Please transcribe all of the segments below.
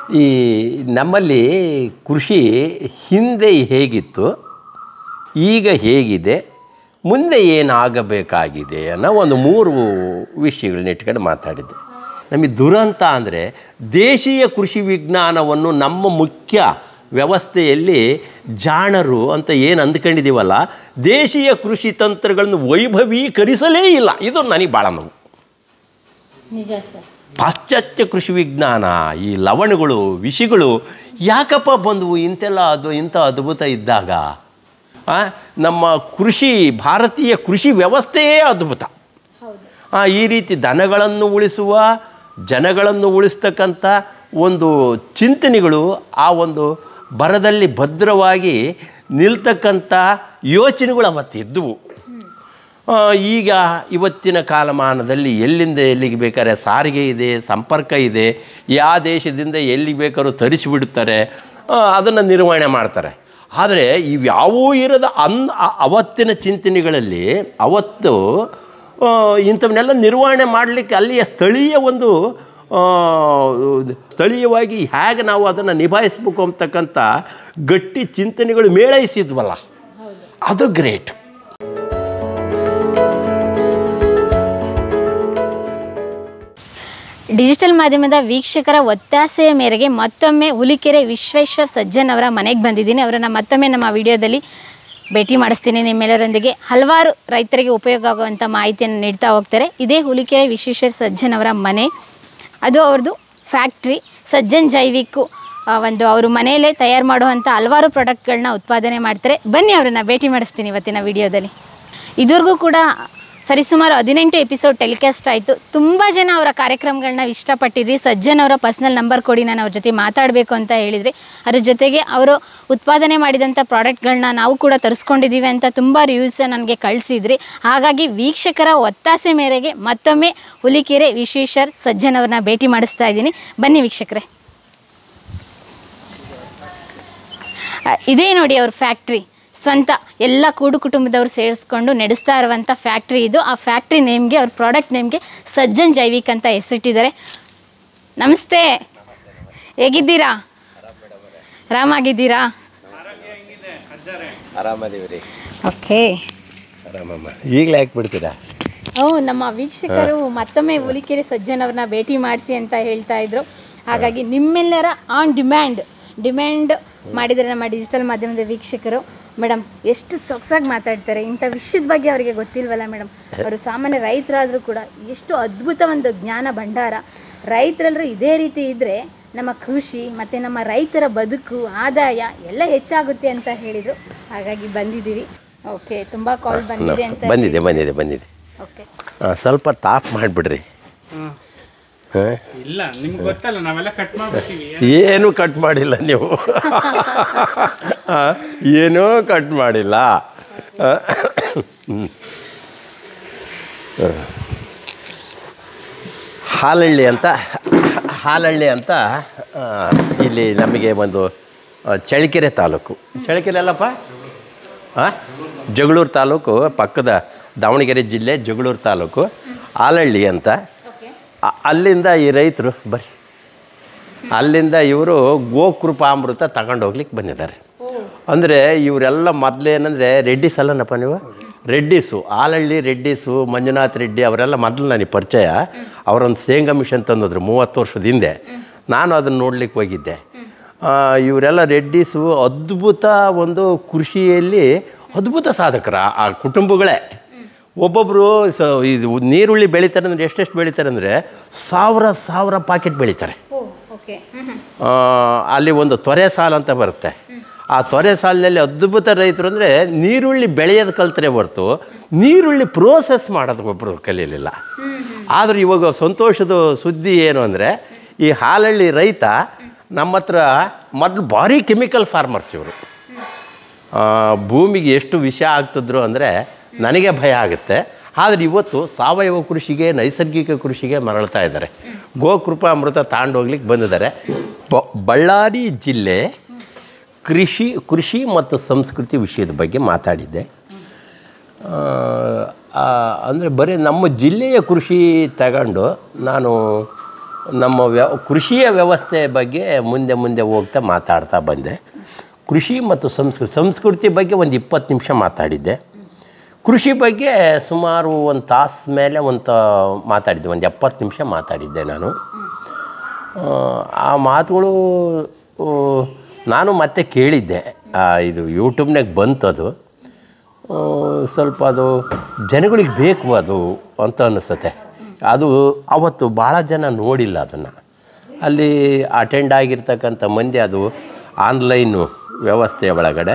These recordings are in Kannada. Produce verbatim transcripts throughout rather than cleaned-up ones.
ಈ ನಮ್ಮಲ್ಲಿ ಕೃಷಿ ಹಿಂದೆ ಹೇಗಿತ್ತು, ಈಗ ಹೇಗಿದೆ, ಮುಂದೆ ಏನಾಗಬೇಕಾಗಿದೆ ಅನ್ನೋ ಒಂದು ಮೂರು ವಿಷಯಗಳನ್ನ ಇಟ್ಕೊಂಡು ಮಾತಾಡಿದ್ದೆ. ನಮಗೆ ದುರಂತ ಅಂದರೆ ದೇಶೀಯ ಕೃಷಿ ವಿಜ್ಞಾನವನ್ನು ನಮ್ಮ ಮುಖ್ಯ ವ್ಯವಸ್ಥೆಯಲ್ಲಿ ಜಾಣರು ಅಂತ ಏನು ಅಂದ್ಕೊಂಡಿದ್ದೀವಲ್ಲ, ದೇಶೀಯ ಕೃಷಿ ತಂತ್ರಗಳನ್ನು ವೈಭವೀಕರಿಸಲೇ ಇಲ್ಲ. ಇದು ನನಗೆ ಭಾಳ ನೋವು. ನಿಜ ಸರ್. ಪಾಶ್ಚಾತ್ಯ ಕೃಷಿ ವಿಜ್ಞಾನ, ಈ ಲವಣಗಳು, ವಿಷಗಳು ಯಾಕಪ್ಪ ಬಂದವು? ಇಂತೆಲ್ಲ ಅದು ಇಂಥ ಅದ್ಭುತ ಇದ್ದಾಗ ನಮ್ಮ ಕೃಷಿ, ಭಾರತೀಯ ಕೃಷಿ ವ್ಯವಸ್ಥೆಯೇ ಅದ್ಭುತ. ಈ ರೀತಿ ದನಗಳನ್ನು ಉಳಿಸುವ, ಜನಗಳನ್ನು ಉಳಿಸ್ತಕ್ಕಂಥ ಒಂದು ಚಿಂತನೆಗಳು ಆ ಒಂದು ಬರದಲ್ಲಿ ಭದ್ರವಾಗಿ ನಿಲ್ತಕ್ಕಂಥ ಯೋಚನೆಗಳು ಅವತ್ತಿದ್ದವು. ಈಗ ಇವತ್ತಿನ ಕಾಲಮಾನದಲ್ಲಿ ಎಲ್ಲಿಂದ ಎಲ್ಲಿಗೆ ಬೇಕಾದ್ರೆ ಸಾರಿಗೆ ಇದೆ, ಸಂಪರ್ಕ ಇದೆ, ಯಾವ ದೇಶದಿಂದ ಎಲ್ಲಿಗೆ ಬೇಕಾದ್ರೂ ತರಿಸಿಬಿಡ್ತಾರೆ, ಅದನ್ನು ನಿರ್ವಹಣೆ ಮಾಡ್ತಾರೆ. ಆದರೆ ಇವ್ಯಾವೂ ಇರದ ಅನ್ ಅವತ್ತಿನ ಚಿಂತನೆಗಳಲ್ಲಿ ಅವತ್ತು ಇಂಥವನ್ನೆಲ್ಲ ನಿರ್ವಹಣೆ ಮಾಡಲಿಕ್ಕೆ ಅಲ್ಲಿಯ ಸ್ಥಳೀಯ ಒಂದು ಸ್ಥಳೀಯವಾಗಿ ಹೇಗೆ ನಾವು ಅದನ್ನು ನಿಭಾಯಿಸ್ಬೇಕು ಅಂತಕ್ಕಂಥ ಗಟ್ಟಿ ಚಿಂತನೆಗಳು ಮೇಳೈಸಿದ್ವಲ್ಲ, ಅದು ಗ್ರೇಟ್. ಡಿಜಿಟಲ್ ಮಾಧ್ಯಮದ ವೀಕ್ಷಕರ ಒತ್ತಾಸೆಯ ಮೇರೆಗೆ ಮತ್ತೊಮ್ಮೆ ಹುಲಿಕೆರೆ ವಿಶ್ವೇಶ್ವರ ಸಜ್ಜನ್ ಅವರ ಮನೆಗೆ ಬಂದಿದ್ದೀನಿ. ಅವರನ್ನು ಮತ್ತೊಮ್ಮೆ ನಮ್ಮ ವಿಡಿಯೋದಲ್ಲಿ ಭೇಟಿ ಮಾಡಿಸ್ತೀನಿ. ನಿಮ್ಮೆಲ್ಲರೊಂದಿಗೆ ಹಲವಾರು ರೈತರಿಗೆ ಉಪಯೋಗ ಆಗುವಂಥ ಮಾಹಿತಿಯನ್ನು ನೀಡ್ತಾ ಹೋಗ್ತಾರೆ. ಇದೇ ಹುಲಿಕೆರೆ ವಿಶ್ವೇಶ್ವರ ಸಜ್ಜನ್ ಅವರ ಮನೆ, ಅದು ಅವ್ರದ್ದು ಫ್ಯಾಕ್ಟ್ರಿ. ಸಜ್ಜನ್ ಜೈವಿಕ್ಕು ಒಂದು ಅವರು ಮನೆಯಲ್ಲೇ ತಯಾರು ಮಾಡುವಂಥ ಹಲವಾರು ಪ್ರಾಡಕ್ಟ್ಗಳನ್ನ ಉತ್ಪಾದನೆ ಮಾಡ್ತಾರೆ. ಬನ್ನಿ ಅವರನ್ನು ಭೇಟಿ ಮಾಡಿಸ್ತೀನಿ ಇವತ್ತಿನ ವಿಡಿಯೋದಲ್ಲಿ. ಇದುವರೆಗೂ ಕೂಡ ಸರಿಸುಮಾರು ಹದಿನೆಂಟು ಎಪಿಸೋಡ್ ಟೆಲಿಕಾಸ್ಟ್ ಆಯಿತು. ತುಂಬ ಜನ ಅವರ ಕಾರ್ಯಕ್ರಮಗಳನ್ನ ಇಷ್ಟಪಟ್ಟಿದ್ರಿ. ಸಜ್ಜನ್ ಅವರ ಪರ್ಸ್ನಲ್ ನಂಬರ್ ಕೊಡಿ, ನಾನು ಅವ್ರ ಜೊತೆ ಮಾತಾಡಬೇಕು ಅಂತ ಹೇಳಿದರೆ, ಅದ್ರ ಜೊತೆಗೆ ಅವರು ಉತ್ಪಾದನೆ ಮಾಡಿದಂಥ ಪ್ರಾಡಕ್ಟ್ಗಳನ್ನ ನಾವು ಕೂಡ ತರಿಸ್ಕೊಂಡಿದ್ದೀವಿ ಅಂತ ತುಂಬ ರಿವ್ಯೂಸ್ ನನಗೆ ಕಳಿಸಿದ್ರಿ. ಹಾಗಾಗಿ ವೀಕ್ಷಕರ ಒತ್ತಾಸೆ ಮೇರೆಗೆ ಮತ್ತೊಮ್ಮೆ ಹುಲಿಕೆರೆ ವಿಶ್ವೇಶ್ವರ ಸಜ್ಜನ್ ಅವ್ರನ್ನ ಭೇಟಿ ಮಾಡಿಸ್ತಾ ಇದ್ದೀನಿ. ಬನ್ನಿ ವೀಕ್ಷಕರೇ. ಇದೇ ನೋಡಿ ಅವ್ರ ಫ್ಯಾಕ್ಟ್ರಿ, ಸ್ವಂತ ಎಲ್ಲ ಕೂಡು ಕುಟುಂಬದವ್ರು ಸೇರಿಸ್ಕೊಂಡು ನಡೆಸ್ತಾ ಇರುವಂಥ ಫ್ಯಾಕ್ಟ್ರಿ ಇದು. ಆ ಫ್ಯಾಕ್ಟ್ರಿ ನೇಮ್ಗೆ, ಅವ್ರ ಪ್ರಾಡಕ್ಟ್ ನೇಮ್ಗೆ ಸಜ್ಜನ್ ಜೈವಿಕ್ ಅಂತ ಹೆಸರಿಟ್ಟಿದ್ದಾರೆ. ನಮಸ್ತೆ, ಹೇಗಿದ್ದೀರಾ? ಆರಾಮಾಗಿದ್ದೀರಾ? ಆರಾಮದೀವ್ರಿ. ಓಕೆ, ಆರಾಮಮ್ಮ. ಈಗಲೇ ಯಾಕೆ ಬಿಡ್ತೀರಾ? ಓ, ನಮ್ಮ ವೀಕ್ಷಕರು ಮತ್ತೊಮ್ಮೆ ಹುಲಿಕೆರೆ ಸಜ್ಜನ್ ಅವ್ರನ್ನ ಭೇಟಿ ಮಾಡಿಸಿ ಅಂತ ಹೇಳ್ತಾ ಇದ್ರು. ಹಾಗಾಗಿ ನಿಮ್ಮೆಲ್ಲರ ಆನ್ ಡಿಮ್ಯಾಂಡ್ ಡಿಮ್ಯಾಂಡ್ ಮಾಡಿದರೆ ನಮ್ಮ ಡಿಜಿಟಲ್ ಮಾಧ್ಯಮದ ವೀಕ್ಷಕರು. ಮೇಡಮ್ ಎಷ್ಟು ಸೊಗಸಾಗಿ ಮಾತಾಡ್ತಾರೆ. ಇಂಥ ವಿಷಯದ ಬಗ್ಗೆ ಅವರಿಗೆ ಗೊತ್ತಿಲ್ವಲ್ಲ ಮೇಡಮ್. ಅವರು ಸಾಮಾನ್ಯ ರೈತರಾದರೂ ಕೂಡ ಎಷ್ಟು ಅದ್ಭುತ ಒಂದು ಜ್ಞಾನ ಭಂಡಾರ. ರೈತರೆಲ್ಲರೂ ಇದೇ ರೀತಿ ಇದ್ದರೆ ನಮ್ಮ ಕೃಷಿ ಮತ್ತು ನಮ್ಮ ರೈತರ ಬದುಕು, ಆದಾಯ ಎಲ್ಲ ಹೆಚ್ಚಾಗುತ್ತೆ ಅಂತ ಹೇಳಿದರು. ಹಾಗಾಗಿ ಬಂದಿದ್ದೀವಿ. ಓಕೆ, ತುಂಬ ಕಾಲ್ ಬಂದಿದೆ ಅಂತ. ಬಂದಿದೆ ಬಂದಿದೆ ಬಂದಿದೆ ಓಕೆ, ಸ್ವಲ್ಪ ತಾಪ್ ಮಾಡಿಬಿಡ್ರಿ. ಇಲ್ಲ, ನಿಮ್ಗೆ ಗೊತ್ತಲ್ಲ, ನಾವೆಲ್ಲ ಕಟ್ ಮಾಡ್ಬಿಡ್ತೀವಿ. ಏನೂ ಕಟ್ ಮಾಡಿಲ್ಲ ನೀವು, ಏನೂ ಕಟ್ ಮಾಡಿಲ್ಲ. ಹಾಲಹಳ್ಳಿ ಅಂತ ಹಾಲಹಳ್ಳಿ ಅಂತ ಇಲ್ಲಿ ನಮಗೆ ಒಂದು ಚಳ್ಳಕೆರೆ ತಾಲೂಕು. ಚಳ್ಳಕೆರೆ ಅಲ್ಲಪ್ಪ, ಹಾಂ, ಜಗಳೂರು ತಾಲೂಕು ಪಕ್ಕದ ದಾವಣಗೆರೆ ಜಿಲ್ಲೆ ಜಗಳೂರು ತಾಲೂಕು ಹಾಲಹಳ್ಳಿ ಅಂತ. ಅಲ್ಲಿಂದ ಈ ರೈತರು ಬರ್ರಿ, ಅಲ್ಲಿಂದ ಇವರು ಗೋಕೃಪಾಮೃತ ತಗೊಂಡು ಹೋಗ್ಲಿಕ್ಕೆ ಬಂದಿದ್ದಾರೆ. ಅಂದರೆ ಇವರೆಲ್ಲ ಮೊದಲೇನಂದರೆ ರೆಡ್ಡಿಸ್ ಅಲ್ಲನಪ್ಪ ನೀವು, ರೆಡ್ಡಿಸು, ಹಾಲಹಳ್ಳಿ ರೆಡ್ಡಿಸು, ಮಂಜುನಾಥ್ ರೆಡ್ಡಿ ಅವರೆಲ್ಲ ಮೊದಲು ನನಗೆ ಪರಿಚಯ. ಅವರೊಂದು ಶೇಂಗಾ ಮಿಷನ್ ತಂದಿದ್ರು ಮೂವತ್ತು ವರ್ಷದ ಹಿಂದೆ. ನಾನು ಅದನ್ನು ನೋಡ್ಲಿಕ್ಕೆ ಹೋಗಿದ್ದೆ. ಇವರೆಲ್ಲ ರೆಡ್ಡಿಸು ಅದ್ಭುತ ಒಂದು ಕೃಷಿಯಲ್ಲಿ ಅದ್ಭುತ ಸಾಧಕರ ಆ ಕುಟುಂಬಗಳೇ. ಒಬ್ಬೊಬ್ಬರು ಸ ಇದು ನೀರುಳ್ಳಿ ಬೆಳೀತಾರೆ ಅಂದರೆ ಎಷ್ಟೆಷ್ಟು ಬೆಳೀತಾರೆ ಅಂದರೆ ಸಾವಿರ ಸಾವಿರ ಪಾಕೆಟ್ ಬೆಳೀತಾರೆ. ಅಲ್ಲಿ ಒಂದು ತೊರೆ ಸಾಲು ಅಂತ ಬರುತ್ತೆ. ಆ ತೊರೆ ಸಾಲಿನಲ್ಲಿ ಅದ್ಭುತ ರೈತರು ಅಂದರೆ ನೀರುಳ್ಳಿ ಬೆಳೆಯೋದು ಕಲ್ತರೆ ಹೊರತು ನೀರುಳ್ಳಿ ಪ್ರೋಸೆಸ್ ಮಾಡೋದು ಒಬ್ಬರು ಕಲೀಲಿಲ್ಲ. ಆದರೆ ಇವಾಗ ಸಂತೋಷದ ಸುದ್ದಿ ಏನು ಅಂದರೆ, ಈ ಹಾಲಹಳ್ಳಿ ರೈತ ನಮ್ಮ ಹತ್ರ ಮೊದಲು ಭಾರಿ ಕೆಮಿಕಲ್ ಫಾರ್ಮರ್ಸ್ ಇವರು. ಭೂಮಿಗೆ ಎಷ್ಟು ವಿಷ ಆಗ್ತಿದ್ರು ಅಂದರೆ ನನಗೆ ಭಯ ಆಗುತ್ತೆ. ಆದರೆ ಇವತ್ತು ಸಾವಯವ ಕೃಷಿಗೆ, ನೈಸರ್ಗಿಕ ಕೃಷಿಗೆ ಮರಳ್ತಾ ಇದ್ದಾರೆ. ಗೋಕೃಪಾಮೃತ ತಗೊಂಡೋಗ್ಲಿಕ್ಕೆ ಬಂದಿದ್ದಾರೆ. ಬ ಬಳ್ಳಾರಿ ಜಿಲ್ಲೆ ಕೃಷಿ ಕೃಷಿ ಮತ್ತು ಸಂಸ್ಕೃತಿ ವಿಷಯದ ಬಗ್ಗೆ ಮಾತಾಡಿದ್ದೆ. ಅಂದರೆ ಬರೀ ನಮ್ಮ ಜಿಲ್ಲೆಯ ಕೃಷಿ ತಗೊಂಡು ನಾನು ನಮ್ಮ ವ್ಯ ಕೃಷಿಯ ವ್ಯವಸ್ಥೆ ಬಗ್ಗೆ ಮುಂದೆ ಮುಂದೆ ಹೋಗ್ತಾ ಮಾತಾಡ್ತಾ ಬಂದೆ. ಕೃಷಿ ಮತ್ತು ಸಂಸ್ಕೃತಿ ಸಂಸ್ಕೃತಿ ಬಗ್ಗೆ ಒಂದು ಇಪ್ಪತ್ತು ನಿಮಿಷ ಮಾತಾಡಿದ್ದೆ. ಕೃಷಿ ಬಗ್ಗೆ ಸುಮಾರು ಒಂದು ತಾಸು ಮೇಲೆ ಒಂದು ಮಾತಾಡಿದ್ದೆ, ಒಂದು ಎಪ್ಪತ್ತು ನಿಮಿಷ ಮಾತಾಡಿದ್ದೆ ನಾನು. ಆ ಮಾತುಗಳು ನಾನು ಮತ್ತೆ ಕೇಳಿದ್ದೆ, ಇದು ಯೂಟ್ಯೂಬ್ನಾಗ ಬಂತದು. ಸ್ವಲ್ಪ ಅದು ಜನಗಳಿಗೆ ಬೇಕು ಅದು ಅಂತ ಅನ್ನಿಸುತ್ತೆ. ಅದು ಅವತ್ತು ಭಾಳ ಜನ ನೋಡಿಲ್ಲ ಅದನ್ನು. ಅಲ್ಲಿ ಅಟೆಂಡ್ ಆಗಿರ್ತಕ್ಕಂಥ ಮಂದಿ ಅದು ಆನ್ಲೈನು ವ್ಯವಸ್ಥೆಯ ಒಳಗಡೆ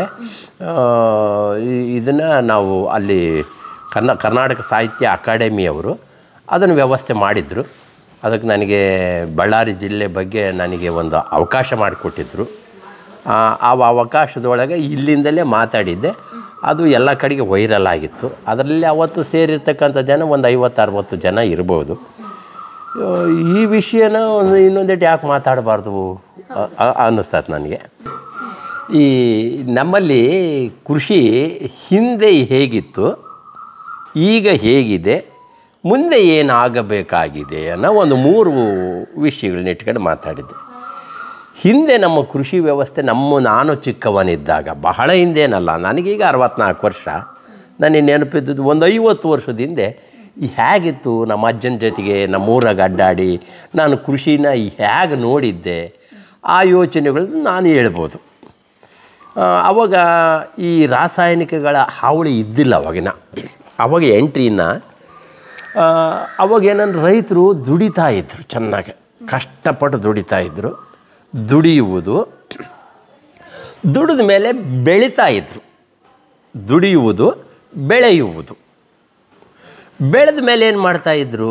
ಇದನ್ನು ನಾವು ಅಲ್ಲಿ ಕರ್ನಾ ಕರ್ನಾಟಕ ಸಾಹಿತ್ಯ ಅಕಾಡೆಮಿಯವರು ಅದನ್ನು ವ್ಯವಸ್ಥೆ ಮಾಡಿದರು. ಅದಕ್ಕೆ ನನಗೆ ಬಳ್ಳಾರಿ ಜಿಲ್ಲೆ ಬಗ್ಗೆ ನನಗೆ ಒಂದು ಅವಕಾಶ ಮಾಡಿಕೊಟ್ಟಿದ್ರು. ಆ ಅವಕಾಶದೊಳಗೆ ಇಲ್ಲಿಂದಲೇ ಮಾತಾಡಿದ್ದೆ. ಅದು ಎಲ್ಲ ಕಡೆಗೆ ವೈರಲ್ ಆಗಿತ್ತು. ಅದರಲ್ಲಿ ಅವತ್ತು ಸೇರಿರ್ತಕ್ಕಂಥ ಜನ ಒಂದು ಐವತ್ತು ಅರವತ್ತು ಜನ ಇರ್ಬೋದು. ಈ ವಿಷಯನ ಒಂದು ಇನ್ನೊಂದೇಟು ಯಾಕೆ ಮಾತಾಡಬಾರ್ದು ಅನ್ನಿಸ್ತದೆ ನನಗೆ. ಈ ನಮ್ಮಲ್ಲಿ ಕೃಷಿ ಹಿಂದೆ ಹೇಗಿತ್ತು, ಈಗ ಹೇಗಿದೆ, ಮುಂದೆ ಏನಾಗಬೇಕಾಗಿದೆ ಅನ್ನೋ ಒಂದು ಮೂರು ವಿಷಯಗಳನ್ನ ಇಟ್ಕೊಂಡು ಮಾತಾಡಿದ್ದೆ. ಹಿಂದೆ ನಮ್ಮ ಕೃಷಿ ವ್ಯವಸ್ಥೆ ನಮ್ಮ ನಾನು ಚಿಕ್ಕವನಿದ್ದಾಗ, ಬಹಳ ಹಿಂದೇನಲ್ಲ, ನನಗೀಗ ಅರವತ್ತ್ನಾಲ್ಕು ವರ್ಷ, ನನಗೆ ನೆನಪಿದ್ದದ್ದು ಒಂದು ಐವತ್ತು ವರ್ಷದ ಹಿಂದೆ ಹೇಗಿತ್ತು. ನಮ್ಮ ಅಜ್ಜನ ಜೊತೆಗೆ ನಮ್ಮೂರಾಗ ಅಡ್ಡಾಡಿ ನಾನು ಕೃಷಿನ ಹೇಗೆ ನೋಡಿದ್ದೆ, ಆ ಯೋಚನೆಗಳನ್ನ ನಾನು ಹೇಳ್ಬೋದು. ಆವಾಗ ಈ ರಾಸಾಯನಿಕಗಳ ಹಾವಳಿ ಇದ್ದಿಲ್ಲ ಅವಾಗಿನ. ಅವಾಗ ಎಂಟ್ರಿನ ಅವಾಗ ಏನಂದ್ರೆ ರೈತರು ದುಡಿತಾ ಇದ್ದರು, ಚೆನ್ನಾಗಿ ಕಷ್ಟಪಟ್ಟು ದುಡಿತಾ ಇದ್ದರು. ದುಡಿಯುವುದು, ದುಡಿದ ಮೇಲೆ ಬೆಳೀತಾ ಇದ್ದರು. ದುಡಿಯುವುದು, ಬೆಳೆಯುವುದು. ಬೆಳೆದ ಮೇಲೆ ಏನು ಮಾಡ್ತಾಯಿದ್ರು,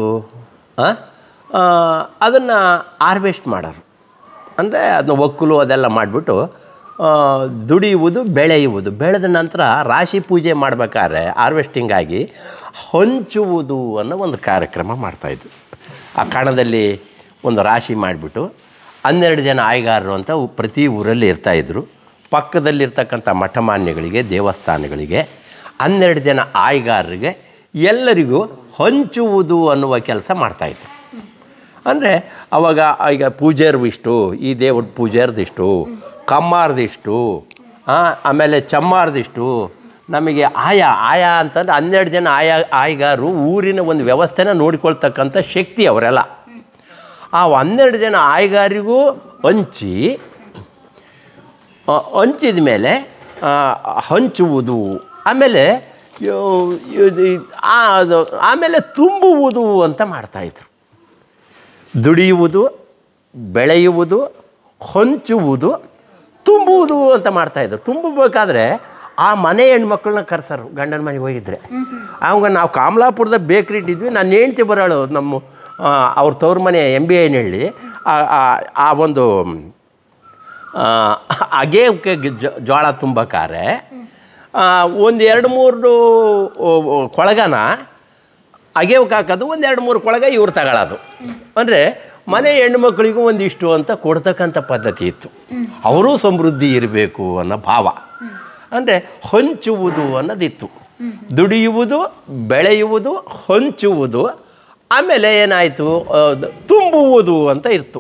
ಅದನ್ನು ಹಾರ್ವೆಸ್ಟ್ ಮಾಡೋರು. ಅಂದರೆ ಅದನ್ನ ಒಕ್ಕಲು ಅದೆಲ್ಲ ಮಾಡಿಬಿಟ್ಟು ದುಡಿಯುವುದು, ಬೆಳೆಯುವುದು. ಬೆಳೆದ ನಂತರ ರಾಶಿ ಪೂಜೆ ಮಾಡಬೇಕಾದ್ರೆ ಹಾರ್ವೆಸ್ಟಿಂಗಾಗಿ ಹಂಚುವುದು ಅನ್ನೋ ಒಂದು ಕಾರ್ಯಕ್ರಮ ಮಾಡ್ತಾಯಿದ್ರು. ಆ ಕಣದಲ್ಲಿ ಒಂದು ರಾಶಿ ಮಾಡಿಬಿಟ್ಟು ಹನ್ನೆರಡು ಜನ ಆಯ್ಗಾರರು ಅಂತ ಪ್ರತಿ ಊರಲ್ಲಿ ಇರ್ತಾಯಿದ್ರು. ಪಕ್ಕದಲ್ಲಿರ್ತಕ್ಕಂಥ ಮಠಮಾನ್ಯಗಳಿಗೆ, ದೇವಸ್ಥಾನಗಳಿಗೆ ಹನ್ನೆರಡು ಜನ ಆಯ್ಗಾರರಿಗೆ ಎಲ್ಲರಿಗೂ ಹಂಚುವುದು ಅನ್ನುವ ಕೆಲಸ ಮಾಡ್ತಾಯಿದ್ರು. ಅಂದರೆ ಅವಾಗ ಈಗ ಪೂಜಾರ್ವಿಷ್ಟು, ಈ ದೇವ್ರ ಪೂಜಾರ್ದಿಷ್ಟು, ಕಮ್ಮಾರ್ದಿಷ್ಟು, ಆಮೇಲೆ ಚಮ್ಮಾರ್ದಿಷ್ಟು, ನಮಗೆ ಆಯಾ ಆಯಾ ಅಂತಂದ್ರೆ ಹನ್ನೆರಡು ಜನ ಆಯಾ ಆಯ್ಗಾರು ಊರಿನ ಒಂದು ವ್ಯವಸ್ಥೆನ ನೋಡಿಕೊಳ್ತಕ್ಕಂಥ ಶಕ್ತಿ ಅವರೆಲ್ಲ. ಆ ಹನ್ನೆರಡು ಜನ ಆಯ್ಗಾರಿಗೂ ಹಂಚಿ ಹಂಚಿದ ಮೇಲೆ ಹಂಚುವುದು, ಆಮೇಲೆ ಆಮೇಲೆ ತುಂಬುವುದು ಅಂತ ಮಾಡ್ತಾಯಿದ್ರು. ದುಡಿಯುವುದು, ಬೆಳೆಯುವುದು, ಹಂಚುವುದು, ತುಂಬುವುದು ಅಂತ ಮಾಡ್ತಾಯಿದ್ರು. ತುಂಬಬೇಕಾದ್ರೆ ಆ ಮನೆ ಹೆಣ್ಮಕ್ಳನ್ನ ಕರ್ಸರು. ಗಂಡನ ಮನೆಗೆ ಹೋಗಿದ್ರೆ ಅವಾಗ ನಾವು ಕಾಮಲಾಪುರದ ಬೇಕ್ರಿ ಇಟ್ಟಿದ್ವಿ. ನಾನು ಹೆಂಡ್ತಿ ಬರೋಳು ನಮ್ಮ ಅವ್ರ ತವ್ರ ಮನೆ ಎಂ ಬಿ ಐನ ಹೇಳಿ ಆ ಒಂದು ಅಗೇವಕ್ಕೆ ಜೋಳ ತುಂಬಕ್ಕಾರೆ ಒಂದು ಎರಡು ಮೂರು ಕೊಳಗನ ಅಗೇವಕ್ಕೆ ಹಾಕೋದು, ಒಂದು ಎರಡು ಮೂರು ಕೊಳಗ ಇವ್ರು ತಗೊಳ್ಳೋದು. ಅಂದರೆ ಮನೆ ಹೆಣ್ಮಕ್ಳಿಗೂ ಒಂದಿಷ್ಟು ಅಂತ ಕೊಡ್ತಕ್ಕಂಥ ಪದ್ಧತಿ ಇತ್ತು. ಅವರೂ ಸಮೃದ್ಧಿ ಇರಬೇಕು ಅನ್ನೋ ಭಾವ. ಅಂದರೆ ಹಂಚುವುದು ಅನ್ನೋದಿತ್ತು. ದುಡಿಯುವುದು, ಬೆಳೆಯುವುದು, ಹಂಚುವುದು, ಆಮೇಲೆ ಏನಾಯಿತು ತುಂಬುವುದು ಅಂತ ಇತ್ತು.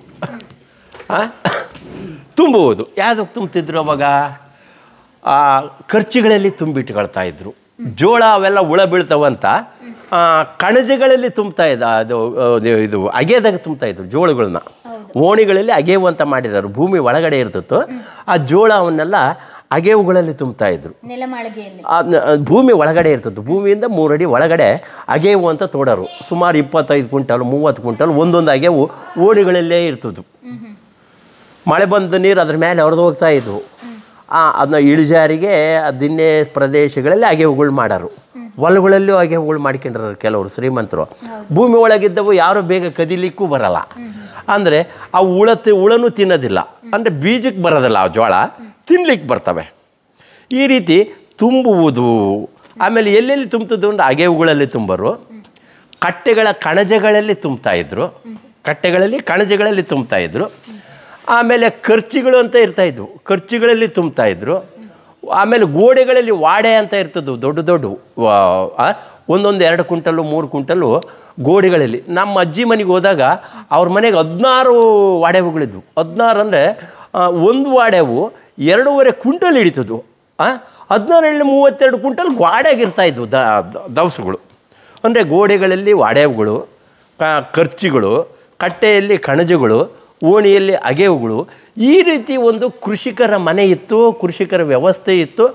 ತುಂಬುವುದು ಯಾವುದಕ್ಕೆ ತುಂಬ್ತಿದ್ರು ಅವಾಗ, ಖರ್ಚುಗಳಲ್ಲಿ ತುಂಬಿಟ್ಕೊಳ್ತಾ ಇದ್ರು. ಜೋಳ ಅವೆಲ್ಲ ಹುಳ ಬೀಳ್ತಾವಂತ ಕಣಜಗಳಲ್ಲಿ ತುಂಬ್ತಾ ಇದ್ದ, ಅದು ಇದು ಅಗೆದಾಗ ತುಂಬ್ತಾ ಇದ್ರು ಜೋಳಗಳನ್ನ. ಓಣಿಗಳಲ್ಲಿ ಅಗೆವು ಅಂತ ಮಾಡಿರೋರು, ಭೂಮಿ ಒಳಗಡೆ ಇರ್ತಿತ್ತು. ಆ ಜೋಳ ಅವನ್ನೆಲ್ಲ ಅಗೆವುಗಳಲ್ಲಿ ತುಂಬ್ತಾ ಇದ್ರು. ಭೂಮಿ ಒಳಗಡೆ ಇರ್ತಿತ್ತು. ಭೂಮಿಯಿಂದ ಮೂರಡಿ ಒಳಗಡೆ ಅಗೆವು ಅಂತ ತೋಡೋರು. ಸುಮಾರು ಇಪ್ಪತ್ತೈದು ಕ್ವಿಂಟಲ್ ಮೂವತ್ತು ಕ್ವಿಂಟಲ್ ಒಂದೊಂದು ಅಗೆವು ಓಣಿಗಳಲ್ಲೇ ಇರ್ತಿದ್ವು. ಮಳೆ ಬಂದ ನೀರು ಅದ್ರ ಮೇಲೆ ಹೊರದು ಹೋಗ್ತಾ ಇದ್ವು. ಅದನ್ನ ಇಳಿಜಾರಿಗೆ ದಿನ್ನೆ ಪ್ರದೇಶಗಳಲ್ಲಿ ಅಗೆವುಗಳು ಮಾಡೋರು. ಹೊಲಗಳಲ್ಲೂ ಅಗೆವುಗಳು ಮಾಡ್ಕೊಂಡ್ರು ಕೆಲವರು ಶ್ರೀಮಂತರು. ಭೂಮಿ ಒಳಗಿದ್ದವು ಯಾರು ಬೇಗ ಕದಿಲಿಕ್ಕೂ ಬರಲ್ಲ. ಅಂದರೆ ಆ ಹುಳ ಹುಳನೂ ತಿನ್ನೋದಿಲ್ಲ. ಅಂದರೆ ಬೀಜಕ್ಕೆ ಬರೋದಿಲ್ಲ ಆ ಜೋಳ, ತಿನ್ಲಿಕ್ಕೆ ಬರ್ತವೆ. ಈ ರೀತಿ ತುಂಬುವುದು. ಆಮೇಲೆ ಎಲ್ಲೆಲ್ಲಿ ತುಂಬ್ತಿದ್ದು ಅಂದರೆ ಅಗೆವುಗಳಲ್ಲಿ ತುಂಬರು, ಕಟ್ಟೆಗಳ ಕಣಜಗಳಲ್ಲಿ ತುಂಬ್ತಾಯಿದ್ರು. ಕಟ್ಟೆಗಳಲ್ಲಿ ಕಣಜಗಳಲ್ಲಿ ತುಂಬ್ತಾಯಿದ್ರು. ಆಮೇಲೆ ಖರ್ಚುಗಳು ಅಂತ ಇರ್ತಾಯಿದ್ವು, ಖರ್ಚುಗಳಲ್ಲಿ ತುಂಬ್ತಾಯಿದ್ರು. ಆಮೇಲೆ ಗೋಡೆಗಳಲ್ಲಿ ವಾಡೆ ಅಂತ ಇರ್ತದ್ದು, ದೊಡ್ಡ ದೊಡ್ಡ ಒಂದೊಂದು ಎರಡು ಕ್ವಿಂಟಲು ಮೂರು ಕ್ವಿಂಟಲು ಗೋಡೆಗಳಲ್ಲಿ. ನಮ್ಮ ಅಜ್ಜಿ ಮನೆಗೆ ಹೋದಾಗ ಅವ್ರ ಮನೆಗೆ ಹದಿನಾರು ವಾಡೆವುಗಳಿದ್ವು. ಹದಿನಾರು ಅಂದರೆ ಒಂದು ವಾಡೆವು ಎರಡೂವರೆ ಕ್ವಿಂಟಲ್ ಹಿಡಿತದ್ದು. ಹದಿನಾರರಲ್ಲಿ ಮೂವತ್ತೆರಡು ಕ್ವಿಂಟಲ್ ಗೋಡೆಗಿರ್ತಾಯಿದ್ವು ದ ದವಸಗಳು. ಅಂದರೆ ಗೋಡೆಗಳಲ್ಲಿ ವಾಡೆವುಗಳು, ಖರ್ಚಿಗಳು, ಕಟ್ಟೆಯಲ್ಲಿ ಕಣಜಗಳು, ಓಣಿಯಲ್ಲಿ ಅಗೆವುಗಳು. ಈ ರೀತಿ ಒಂದು ಕೃಷಿಕರ ಮನೆ ಇತ್ತು, ಕೃಷಿಕರ ವ್ಯವಸ್ಥೆ ಇತ್ತು.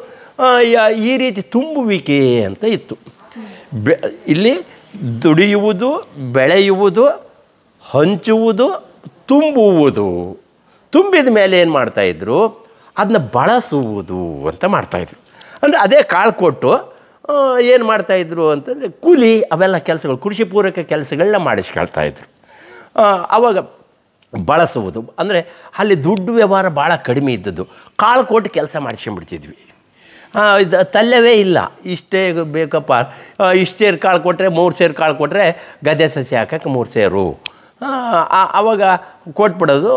ಈ ರೀತಿ ತುಂಬುವಿಕೆ ಅಂತ ಇತ್ತು. ಬೆ ಇಲ್ಲಿ ದುಡಿಯುವುದು, ಬೆಳೆಯುವುದು, ಹಂಚುವುದು, ತುಂಬುವುದು. ತುಂಬಿದ ಮೇಲೆ ಏನು ಮಾಡ್ತಾಯಿದ್ರು, ಅದನ್ನ ಬಳಸುವುದು ಅಂತ ಮಾಡ್ತಾಯಿದ್ರು. ಅಂದರೆ ಅದೇ ಕಾಳು ಕೊಟ್ಟು ಏನು ಮಾಡ್ತಾಯಿದ್ರು ಅಂತಂದರೆ ಕೂಲಿ ಅವೆಲ್ಲ ಕೆಲಸಗಳು, ಕೃಷಿ ಪೂರಕ ಕೆಲಸಗಳನ್ನ ಮಾಡಿಸ್ಕೊಳ್ತಾಯಿದ್ರು. ಆವಾಗ ಬಳಸುವುದು ಅಂದರೆ ಅಲ್ಲಿ ದುಡ್ಡು ವ್ಯವಹಾರ ಭಾಳ ಕಡಿಮೆ ಇದ್ದದ್ದು. ಕಾಳು ಕೊಟ್ಟು ಕೆಲಸ ಮಾಡಿಸ್ಕೊಂಡ್ಬಿಡ್ತಿದ್ವಿ. ಇದು ತಲ್ಲವೇ ಇಲ್ಲ, ಇಷ್ಟೇ ಬೇಕಪ್ಪ, ಇಷ್ಟು ಸೇರು ಕಾಳು ಕೊಟ್ಟರೆ ಮೂರು ಸೇರು ಕಾಳು ಕೊಟ್ಟರೆ ಗದ್ದೆ ಸಸಿ ಹಾಕಕ್ಕೆ ಮೂರು ಸೇರು ಆವಾಗ ಕೊಟ್ಬಿಡೋದು.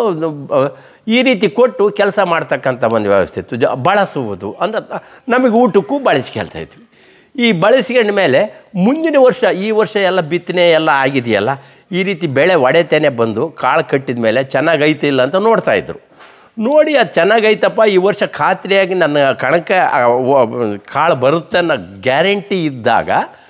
ಈ ರೀತಿ ಕೊಟ್ಟು ಕೆಲಸ ಮಾಡ್ತಕ್ಕಂಥ ಒಂದು ವ್ಯವಸ್ಥೆ ಇತ್ತು. ಜ ಬಳಸುವುದು ಅಂದರೆ ನಮಗೆ ಊಟಕ್ಕೂ ಬಳಸ್ಕೊಳ್ತಾಯಿದ್ವಿ. ಈ ಬಳಸ್ಕೊಂಡ ಮೇಲೆ ಮುಂದಿನ ವರ್ಷ, ಈ ವರ್ಷ ಎಲ್ಲ ಬಿತ್ತನೆ ಎಲ್ಲ ಆಗಿದೆಯಲ್ಲ, ಈ ರೀತಿ ಬೆಳೆ ಒಡೆತೇನೆ ಬಂದು ಕಾಳು ಕಟ್ಟಿದ ಮೇಲೆ ಚೆನ್ನಾಗೈತೆ ಇಲ್ಲ ಅಂತ ನೋಡ್ತಾಯಿದ್ರು. ನೋಡಿ ಅದು ಚೆನ್ನಾಗೈತಪ್ಪ, ಈ ವರ್ಷ ಖಾತ್ರಿಯಾಗಿ ನನ್ನ ಕಣಕ್ಕೆ ಕಾಳು ಬರುತ್ತೆ ಅನ್ನೋ ಗ್ಯಾರಂಟಿ ಇದ್ದಾಗ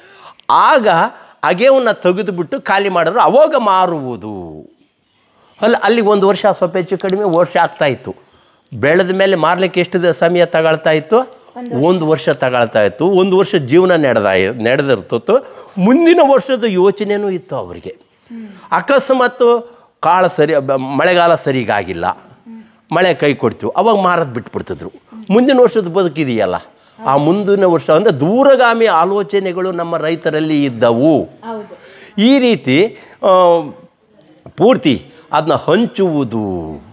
ಆಗ ಅಗೆವನ್ನು ತೆಗೆದುಬಿಟ್ಟು ಖಾಲಿ ಮಾಡಿದ್ರು. ಅವಾಗ ಮಾರುವುದು. ಅಲ್ಲಿ ಅಲ್ಲಿಗೆ ಒಂದು ವರ್ಷ ಸ್ವಲ್ಪ ಹೆಚ್ಚು ಕಡಿಮೆ ವರ್ಷ ಆಗ್ತಾಯಿತ್ತು. ಬೆಳೆದ ಮೇಲೆ ಮಾರಲಿಕ್ಕೆ ಎಷ್ಟು ಸಮಯ ತಗೊಳ್ತಾ ಇತ್ತು? ಒಂದು ವರ್ಷ ತಗೊಳ್ತಾ ಇತ್ತು. ಒಂದು ವರ್ಷ ಜೀವನ ನಡೆದ ನಡೆದಿರ್ತಿತ್ತು. ಮುಂದಿನ ವರ್ಷದ ಯೋಚನೆಯೂ ಇತ್ತು ಅವರಿಗೆ. ಅಕಸ್ಮಾತ್ತು ಕಾಳು ಸರಿ, ಮಳೆಗಾಲ ಸರಿಗಾಗಿಲ್ಲ, ಮಳೆ ಕೈ ಕೊಡ್ತೀವಿ, ಅವಾಗ ಮಾರೋದು ಬಿಟ್ಬಿಡ್ತಿದ್ರು. ಮುಂದಿನ ವರ್ಷದ ಬದುಕಿದೆಯಲ್ಲ, ಆ ಮುಂದಿನ ವರ್ಷ ಅಂದರೆ ದೂರಗಾಮಿ ಆಲೋಚನೆಗಳು ನಮ್ಮ ರೈತರಲ್ಲಿ ಇದ್ದವು. ಈ ರೀತಿ ಪೂರ್ತಿ ಅದನ್ನ ಹಂಚುವುದು.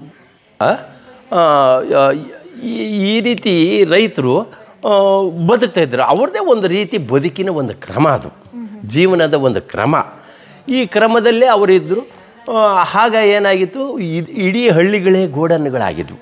ಈ ರೀತಿ ರೈತರು ಬದುಕ್ತಾಯಿದ್ರು. ಅವ್ರದ್ದೇ ಒಂದು ರೀತಿ ಬದುಕಿನ ಒಂದು ಕ್ರಮ, ಅದು ಜೀವನದ ಒಂದು ಕ್ರಮ. ಈ ಕ್ರಮದಲ್ಲೇ ಅವರಿದ್ದರು. ಆಗ ಏನಾಗಿತ್ತು, ಇಡೀ ಹಳ್ಳಿಗಳೇ ಗೋಡನ್ನುಗಳಾಗಿದ್ವು.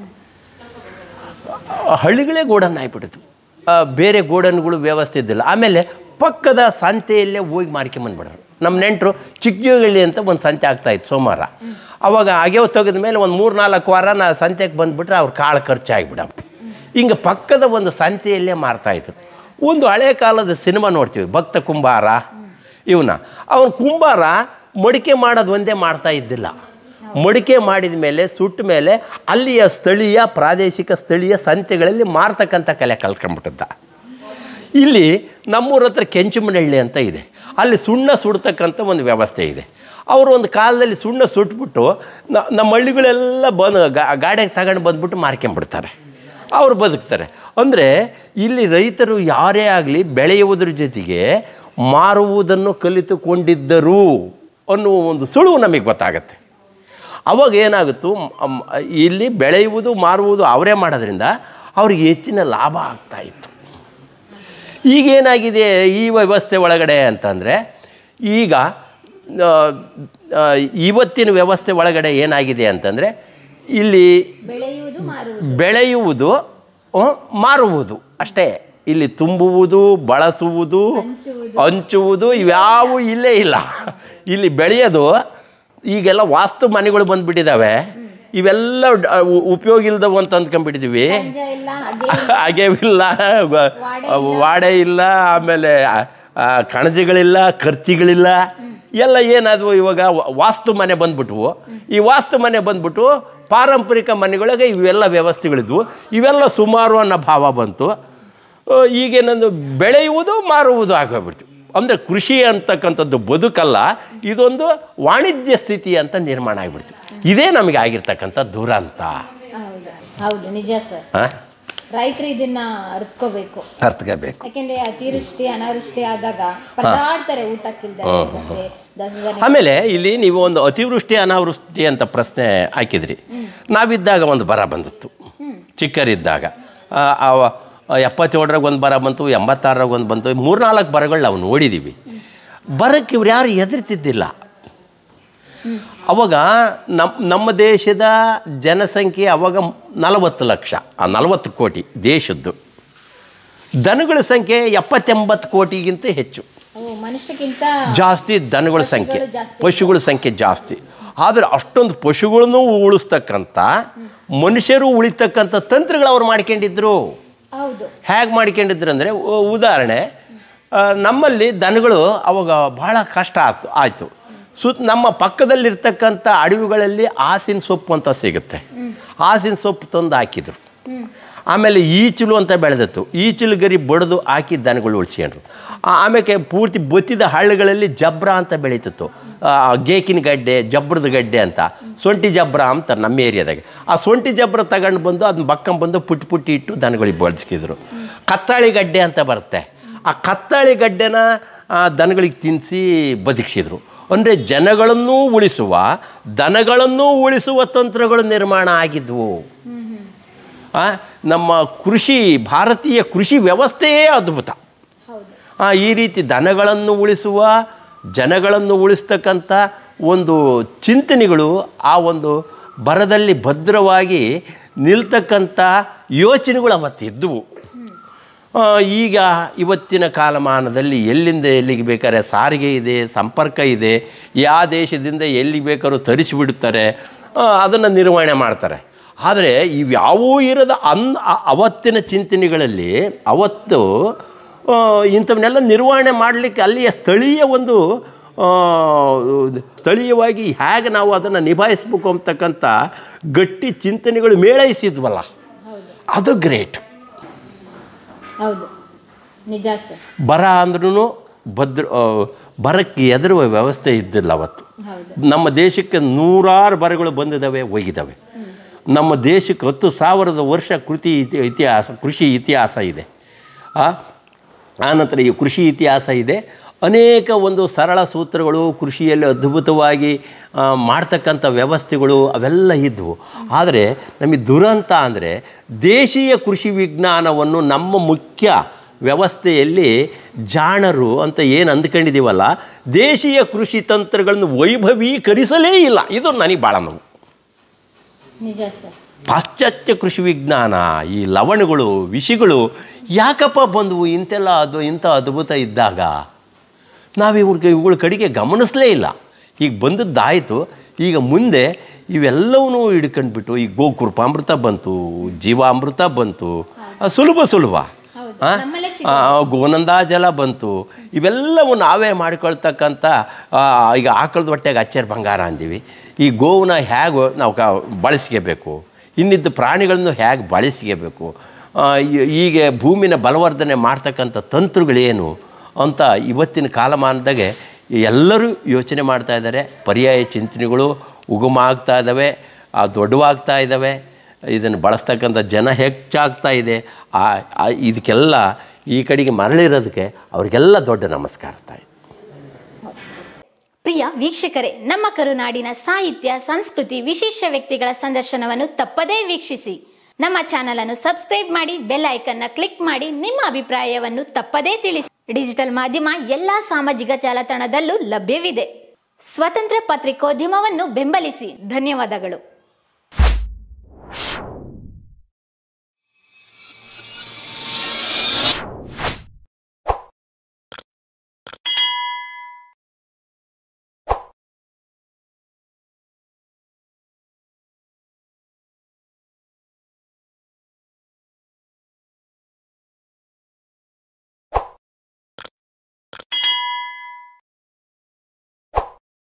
ಹಳ್ಳಿಗಳೇ ಗೋಡನ್ ಆಗಿಬಿಟ್ಟಿದ್ವು. ಬೇರೆ ಗೋಡನ್ಗಳು ವ್ಯವಸ್ಥೆ ಇದ್ದಿಲ್ಲ. ಆಮೇಲೆ ಪಕ್ಕದ ಸಂತೆಯಲ್ಲೇ ಹೋಗಿ ಮಾರ್ಕೊಂಬಂದ್ಬಿಡೋರು. ನಮ್ಮ ನೆಂಟರು ಚಿಕ್ಕಜೋಗಳ್ಳಿ ಅಂತ ಒಂದು ಸಂತೆ ಆಗ್ತಾಯಿತ್ತು ಸೋಮವಾರ. ಅವಾಗ ಅಗೆವು ತೆಗೆದ ಮೇಲೆ ಒಂದು ಮೂರು ನಾಲ್ಕು ವಾರ ನಾ ಸಂತೆಗೆ ಬಂದುಬಿಟ್ರೆ ಅವ್ರು ಕಾಳು ಖರ್ಚಾಗಿಬಿಡವು. ಹಿಂಗೆ ಪಕ್ಕದ ಒಂದು ಸಂತೆಯಲ್ಲೇ ಮಾರ್ತಾಯಿದ್ರು. ಒಂದು ಹಳೆ ಕಾಲದ ಸಿನಿಮಾ ನೋಡ್ತೀವಿ, ಭಕ್ತ ಕುಂಬಾರ. ಇವನ್ನ ಅವನು ಕುಂಬಾರ ಮಡಿಕೆ ಮಾಡೋದು ಒಂದೇ ಮಾಡ್ತಾ ಇದ್ದಿಲ್ಲ. ಮಡಿಕೆ ಮಾಡಿದ ಮೇಲೆ ಸುಟ್ಟ ಮೇಲೆ ಅಲ್ಲಿಯ ಸ್ಥಳೀಯ ಪ್ರಾದೇಶಿಕ ಸ್ಥಳೀಯ ಸಂತೆಗಳಲ್ಲಿ ಮಾರ್ತಕ್ಕಂಥ ಕಲೆ ಕಲ್ತ್ಕೊಂಡ್ಬಿಟ್ಟಿದ್ದ. ಇಲ್ಲಿ ನಮ್ಮೂರ ಹತ್ರ ಕೆಂಚುಮನಹಳ್ಳಿ ಅಂತ ಇದೆ, ಅಲ್ಲಿ ಸುಣ್ಣ ಸುಡ್ತಕ್ಕಂಥ ಒಂದು ವ್ಯವಸ್ಥೆ ಇದೆ. ಅವರು ಒಂದು ಕಾಲದಲ್ಲಿ ಸುಣ್ಣ ಸುಟ್ಬಿಟ್ಟು ನಮ್ಮ ಹಳ್ಳಿಗಳೆಲ್ಲ ಬಂದು ಗಾಡಿಗೆ ತಗೊಂಡು ಬಂದುಬಿಟ್ಟು ಮಾರ್ಕೊಂಬಿಡ್ತಾರೆ, ಅವರು ಬದುಕ್ತಾರೆ. ಅಂದರೆ ಇಲ್ಲಿ ರೈತರು ಯಾರೇ ಆಗಲಿ ಬೆಳೆಯುವುದ್ರ ಜೊತೆಗೆ ಮಾರುವುದನ್ನು ಕಲಿತುಕೊಂಡಿದ್ದರು ಅನ್ನುವ ಒಂದು ಸುಳುವು ನಮಗೆ ಗೊತ್ತಾಗತ್ತೆ. ಅವಾಗ ಏನಾಗುತ್ತೋ, ಇಲ್ಲಿ ಬೆಳೆಯುವುದು ಮಾರುವುದು ಅವರೇ ಮಾಡೋದ್ರಿಂದ ಅವ್ರಿಗೆ ಹೆಚ್ಚಿನ ಲಾಭ ಆಗ್ತಾಯಿತ್ತು. ಈಗೇನಾಗಿದೆ ಈ ವ್ಯವಸ್ಥೆ ಒಳಗಡೆ ಅಂತಂದರೆ, ಈಗ ಇವತ್ತಿನ ವ್ಯವಸ್ಥೆ ಒಳಗಡೆ ಏನಾಗಿದೆ ಅಂತಂದರೆ, ಇಲ್ಲಿ ಬೆಳೆಯುವುದು ಮಾರುವುದು ಅಷ್ಟೇ. ಇಲ್ಲಿ ತುಂಬುವುದು, ಬಳಸುವುದು, ಹಂಚುವುದು ಇವ್ಯಾವು ಇಲ್ಲೇ ಇಲ್ಲ. ಇಲ್ಲಿ ಬೆಳೆಯೋದು ಈಗೆಲ್ಲ ವಾಸ್ತು ಮನೆಗಳು ಬಂದುಬಿಟ್ಟಿದ್ದಾವೆ. ಇವೆಲ್ಲ ಉಪಯೋಗ ಇಲ್ದವು ಅಂತ ಅಂದ್ಕೊಂಡ್ಬಿಟ್ಟಿದ್ದೀವಿ. ಅಗೆವಿಲ್ಲ, ವಾಡೆ ಇಲ್ಲ, ಆಮೇಲೆ ಕಣಜಗಳಿಲ್ಲ, ಖರ್ಚಿಗಳಿಲ್ಲ, ಎಲ್ಲ ಏನಾದವು ಇವಾಗ ವಾಸ್ತು ಮನೆ ಬಂದ್ಬಿಟ್ವು. ಈ ವಾಸ್ತು ಮನೆ ಬಂದ್ಬಿಟ್ಟು ಪಾರಂಪರಿಕ ಮನೆಗಳಿಗೆ ಇವೆಲ್ಲ ವ್ಯವಸ್ಥೆಗಳಿದ್ವು. ಇವೆಲ್ಲ ಸುಮಾರು ಅನ್ನೋ ಭಾವ ಬಂತು. ಈಗೇನಂದು ಬೆಳೆಯುವುದು ಮಾರುವುದು ಆಗೋಗ್ಬಿಡ್ತು. ಅಂದರೆ ಕೃಷಿ ಅಂತಕ್ಕಂಥದ್ದು ಬದುಕಲ್ಲ, ಇದೊಂದು ವಾಣಿಜ್ಯ ಸ್ಥಿತಿ ಅಂತ ನಿರ್ಮಾಣ ಆಗಿಬಿಡ್ತು. ಇದೇ ನಮಗೆ ಆಗಿರ್ತಕ್ಕಂಥ ದುರಂತ. ಹೌದು, ನಿಜ ಸರ್. ರೈತರು ಇದನ್ನ ಅರ್ಥಕೋಬೇಕು, ಅರ್ಥಕೋಬೇಕು. ಯಾಕೆಂದ್ರೆ ಅತಿವೃಷ್ಟಿ ಅನಾವೃಷ್ಟಿ ಆದಾಗ ಪರದಾಡ್ತಾರೆ ಊಟಕ್ಕಿಲ್ದೆ. ಆಮೇಲೆ ಇಲ್ಲಿ ನೀವು ಒಂದು ಅತಿವೃಷ್ಟಿ ಅನಾವೃಷ್ಟಿ ಅಂತ ಪ್ರಶ್ನೆ ಹಾಕಿದ್ರಿ. ನಾವಿದ್ದಾಗ ಒಂದು ಬರ ಬಂದಿತ್ತು, ಚಿಕ್ಕರಿದ್ದಾಗ. ಎಪ್ಪತ್ತೇಳರಾಗ ಒಂದು ಬರ ಬಂತು, ಎಂಬತ್ತಾರರಾಗ ಒಂದು ಬಂತು, ಮೂರ್ನಾಲ್ಕು ಬರಗಳು ನಾವು ನೋಡಿದ್ದೀವಿ. ಬರಕ್ಕೆ ಇವ್ರು ಯಾರು ಹೆದರ್ತಿದ್ದಿಲ್ಲ. ಅವಾಗ ನಮ್ಮ ನಮ್ಮ ದೇಶದ ಜನಸಂಖ್ಯೆ ಅವಾಗ ನಲವತ್ತು ಲಕ್ಷ, ಆ ನಲವತ್ತು ಕೋಟಿ ದೇಶದ್ದು. ದನಗಳ ಸಂಖ್ಯೆ ಎಪ್ಪತ್ತೆಂಬತ್ತು ಕೋಟಿಗಿಂತ ಹೆಚ್ಚು, ಮನುಷ್ಯಕ್ಕಿಂತ ಜಾಸ್ತಿ ದನಗಳ ಸಂಖ್ಯೆ, ಪಶುಗಳ ಸಂಖ್ಯೆ ಜಾಸ್ತಿ. ಆದರೆ ಅಷ್ಟೊಂದು ಪಶುಗಳನ್ನು ಉಳಿಸ್ತಕ್ಕಂಥ ಮನುಷ್ಯರು ಉಳಿತಕ್ಕಂಥ ತಂತ್ರಗಳು ಅವ್ರು ಮಾಡ್ಕೊಂಡಿದ್ರು. ಹೇಗೆ ಮಾಡ್ಕೊಂಡಿದ್ರು ಅಂದರೆ, ಉದಾಹರಣೆ, ನಮ್ಮಲ್ಲಿ ದನಗಳು ಅವಾಗ ಭಾಳ ಕಷ್ಟ ಆಯ್ತು ಆಯಿತು ಸುತ್ತ ನಮ್ಮ ಪಕ್ಕದಲ್ಲಿರ್ತಕ್ಕಂಥ ಅಡವಿಗಳಲ್ಲಿ ಹಾಸಿನ ಸೊಪ್ಪು ಅಂತ ಸಿಗುತ್ತೆ. ಹಾಸಿನ ಸೊಪ್ಪು ತಂದು ಹಾಕಿದ್ರು. ಆಮೇಲೆ ಈಚಲು ಅಂತ ಬೆಳೆದಿತ್ತು, ಈಚಲು ಗರಿ ಬಡಿದು ಹಾಕಿ ದನಗಳು ಉಳಿಸ್ಕೊಂಡ್ರು. ಆಮೇಲೆ ಪೂರ್ತಿ ಬತ್ತಿದ ಹಳ್ಳಿಗಳಲ್ಲಿ ಜಬ್ರ ಅಂತ ಬೆಳೀತಿತ್ತು, ಗೇಕಿನ ಗಡ್ಡೆ, ಜಬ್ರದ ಗಡ್ಡೆ ಅಂತ, ಸೊಂಟಿ ಜಬ್ರ ಅಂತ ನಮ್ಮ ಏರಿಯಾದಾಗೆ. ಆ ಸೊಂಟಿ ಜಬ್ರ ತಗೊಂಡು ಬಂದು ಅದನ್ನ ಬಕ್ಕಂಬಂದು ಪುಟ್ಟಿ ಪುಟ್ಟಿ ಇಟ್ಟು ದನಗಳಿಗೆ ಬಳಸ್ಕಿದ್ರು. ಕತ್ತಾಳಿ ಗಡ್ಡೆ ಅಂತ ಬರುತ್ತೆ, ಆ ಕತ್ತಾಳಿ ಗಡ್ಡೆನ ದನಗಳಿಗೆ ತಿನ್ನಿಸಿ ಬದುಕಿಸಿದ್ರು. ಅಂದರೆ ಜನಗಳನ್ನೂ ಉಳಿಸುವ, ದನಗಳನ್ನೂ ಉಳಿಸುವ ತಂತ್ರಗಳು ನಿರ್ಮಾಣ ಆಗಿದ್ವು. ನಮ್ಮ ಕೃಷಿ, ಭಾರತೀಯ ಕೃಷಿ ವ್ಯವಸ್ಥೆಯೇ ಅದ್ಭುತ. ಈ ರೀತಿ ದನಗಳನ್ನು ಉಳಿಸುವ, ಜನಗಳನ್ನು ಉಳಿಸ್ತಕ್ಕಂಥ ಒಂದು ಚಿಂತನೆಗಳು ಆ ಒಂದು ಬರದಲ್ಲಿ ಭದ್ರವಾಗಿ ನಿಲ್ತಕ್ಕಂಥ ಯೋಚನೆಗಳು ಅವತ್ತಿದ್ದವು. ಈಗ ಇವತ್ತಿನ ಕಾಲಮಾನದಲ್ಲಿ ಎಲ್ಲಿಂದ ಎಲ್ಲಿಗೆ ಬೇಕಾದ್ರೆ ಸಾರಿಗೆ ಇದೆ, ಸಂಪರ್ಕ ಇದೆ, ಯಾವ ದೇಶದಿಂದ ಎಲ್ಲಿಗೆ ಬೇಕಾದ್ರೂ ತರಿಸಿಬಿಡ್ತಾರೆ, ಅದನ್ನು ನಿರ್ವಹಣೆ ಮಾಡ್ತಾರೆ. ಆದರೆ ಇವ್ಯಾವೂ ಇರದ ಅನ್ ಅವತ್ತಿನ ಚಿಂತನೆಗಳಲ್ಲಿ ಅವತ್ತು ಇಂಥವನ್ನೆಲ್ಲ ನಿರ್ವಹಣೆ ಮಾಡಲಿಕ್ಕೆ ಅಲ್ಲಿಯ ಸ್ಥಳೀಯ ಒಂದು ಸ್ಥಳೀಯವಾಗಿ ಹೇಗೆ ನಾವು ಅದನ್ನು ನಿಭಾಯಿಸ್ಬೇಕು ಅಂತಕ್ಕಂಥ ಗಟ್ಟಿ ಚಿಂತನೆಗಳು ಮೇಳೈಸಿದ್ವಲ್ಲ, ಅದು ಗ್ರೇಟ್. ಹೌದು, ನಿಜ ಸರ್. ಬರ ಅಂದ್ರೂ ಭದ್ರ ಬರಕ್ಕೆ ಎದುರುವ ವ್ಯವಸ್ಥೆ ಇದ್ದಿಲ್ಲ ಅವತ್ತು. ನಮ್ಮ ದೇಶಕ್ಕೆ ನೂರಾರು ಬರಗಳು ಬಂದಿದ್ದಾವೆ, ಹೋಗಿದ್ದಾವೆ. ನಮ್ಮ ದೇಶಕ್ಕೆ ಹತ್ತು ಸಾವಿರದ ವರ್ಷ ಕೃತಿ ಇತಿಹಾಸ, ಕೃಷಿ ಇತಿಹಾಸ ಇದೆ. ಆನಂತರ ಈ ಕೃಷಿ ಇತಿಹಾಸ ಇದೆ. ಅನೇಕ ಒಂದು ಸರಳ ಸೂತ್ರಗಳು, ಕೃಷಿಯಲ್ಲಿ ಅದ್ಭುತವಾಗಿ ಮಾಡ್ತಕ್ಕಂಥ ವ್ಯವಸ್ಥೆಗಳು ಅವೆಲ್ಲ ಇದ್ದವು. ಆದರೆ ನಮಗೆ ದುರಂತ ಅಂದರೆ ದೇಶೀಯ ಕೃಷಿ ವಿಜ್ಞಾನವನ್ನು ನಮ್ಮ ಮುಖ್ಯ ವ್ಯವಸ್ಥೆಯಲ್ಲಿ ಜಾಣರು ಅಂತ ಏನು ಅಂದ್ಕೊಂಡಿದ್ದೀವಲ್ಲ, ದೇಶೀಯ ಕೃಷಿ ತಂತ್ರಗಳನ್ನು ವೈಭವೀಕರಿಸಲೇ ಇಲ್ಲ. ಇದು ನನಗೆ ಭಾಳ ನೋವು. ನಿಜ ಸರ್. ಪಾಶ್ಚಾತ್ಯ ಕೃಷಿ ವಿಜ್ಞಾನ, ಈ ಲವಣಗಳು, ವಿಷಗಳು ಯಾಕಪ್ಪ ಬಂದವು? ಇಂತೆಲ್ಲ ಅದು ಇಂಥ ಅದ್ಭುತ ಇದ್ದಾಗ ನಾವು ಇವ್ರಿಗೆ ಇವುಗಳ ಕಡೆಗೆ ಗಮನಿಸಲೇ ಇಲ್ಲ. ಈಗ ಬಂದದ್ದಾಯಿತು. ಈಗ ಮುಂದೆ ಇವೆಲ್ಲವನ್ನೂ ಹಿಡ್ಕೊಂಡ್ಬಿಟ್ಟು ಈಗ ಗೋಕೃಪಾಮೃತ ಬಂತು, ಜೀವಾಮೃತ ಬಂತು, ಸುಲಭ ಸುಲಭ ಗೋನಂದ ಜಲ ಬಂತು. ಇವೆಲ್ಲವೂ ನಾವೇ ಮಾಡ್ಕೊಳ್ತಕ್ಕಂಥ, ಈಗ ಆಕಳದ ಹೊಟ್ಟೆಗೆ ಅಚ್ಚರ್ ಬಂಗಾರ ಅಂತೀವಿ. ಈ ಗೋವನ್ನ ಹೇಗೆ ನಾವು ಕ ಬಳಸ್ಕೋಬೇಕು, ಇನ್ನಿದ್ದ ಪ್ರಾಣಿಗಳನ್ನು ಹೇಗೆ ಬಳಸ್ಕೋಬೇಕು, ಹೀಗೆ ಭೂಮಿನ ಬಲವರ್ಧನೆ ಮಾಡ್ತಕ್ಕಂಥ ತಂತ್ರಗಳೇನು ಅಂತ ಇವತ್ತಿನ ಕಾಲಮಾನದಾಗೆ ಎಲ್ಲರೂ ಯೋಚನೆ ಮಾಡ್ತಾಯಿದ್ದಾರೆ. ಪರ್ಯಾಯ ಚಿಂತನೆಗಳು ಉಗಮ ಆಗ್ತಾ ಇದ್ದಾವೆ, ದೊಡ್ಡವಾಗ್ತಾ ಇದ್ದಾವೆ. ಇದನ್ನು ಬಳಸ್ತಕ್ಕಂಥ ಜನ ಹೆಚ್ಚಾಗ್ತಾ ಇದೆ. ಇದಕ್ಕೆಲ್ಲ ಈ ಕಡೆಗೆ ಮರಳಿರೋದಕ್ಕೆ ಅವರಿಗೆಲ್ಲ ದೊಡ್ಡ ನಮಸ್ಕಾರ ತಾಯಿ. ಪ್ರಿಯ ವೀಕ್ಷಕರೇ, ನಮ್ಮ ಕರುನಾಡಿನ ಸಾಹಿತ್ಯ, ಸಂಸ್ಕೃತಿ, ವಿಶೇಷ ವ್ಯಕ್ತಿಗಳ ಸಂದರ್ಶನವನ್ನು ತಪ್ಪದೇ ವೀಕ್ಷಿಸಿ. ನಮ್ಮ ಚಾನಲ್ ಅನ್ನು ಸಬ್ಸ್ಕ್ರೈಬ್ ಮಾಡಿ, ಬೆಲ್ ಐಕನ್ನ ಕ್ಲಿಕ್ ಮಾಡಿ, ನಿಮ್ಮ ಅಭಿಪ್ರಾಯವನ್ನು ತಪ್ಪದೇ ತಿಳಿಸಿ. ಡಿಜಿಟಲ್ ಮಾಧ್ಯಮ ಎಲ್ಲಾ ಸಾಮಾಜಿಕ ಜಾಲತಾಣದಲ್ಲೂ ಲಭ್ಯವಿದೆ. ಸ್ವತಂತ್ರ ಪತ್ರಿಕೋದ್ಯಮವನ್ನು ಬೆಂಬಲಿಸಿ. ಧನ್ಯವಾದಗಳು.